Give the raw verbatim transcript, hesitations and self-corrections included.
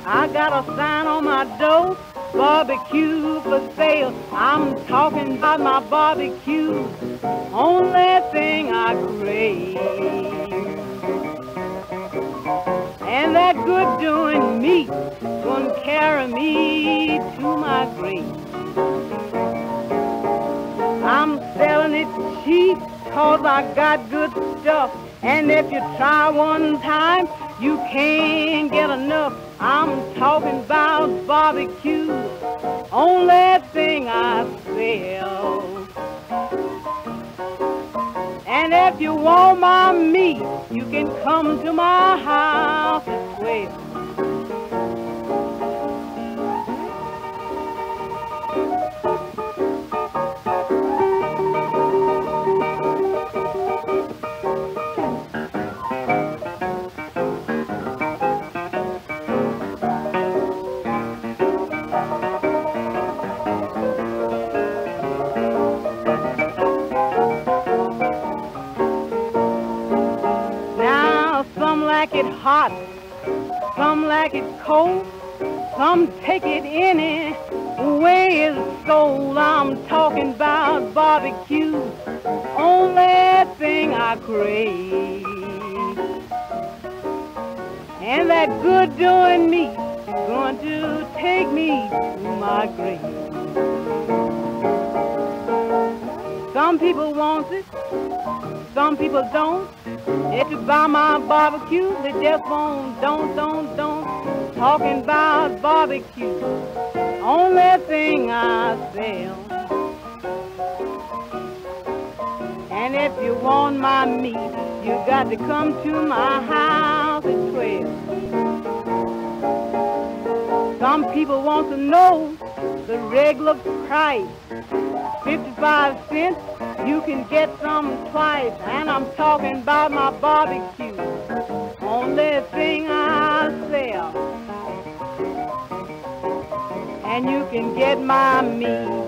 I got a sign on my door, barbecue for sale. I'm talking about my barbecue, only thing I crave. And that good doing meat gonna carry me to my grave. I'm selling it cheap cause I got good stuff. And if you try one time, you can't get enough. I'm talking about barbecue, only thing I sell. And if you want my meat, you can come to my house at twelve. Some like it hot, some like it cold, some take it any way it's sold. I'm talking about barbecue, only thing I crave. And that good doing meat going to take me to my grave. Some people want it, some people don't. If you buy my barbecue, they just won't, don't, don't, don't. Talking about barbecue, only thing I sell. And if you want my meat, you got to come to my house at twelve. Some people want to know the regular price, fifty-five cents. You can get some twice, and I'm talking about my barbecue, only thing I sell. And you can get my meat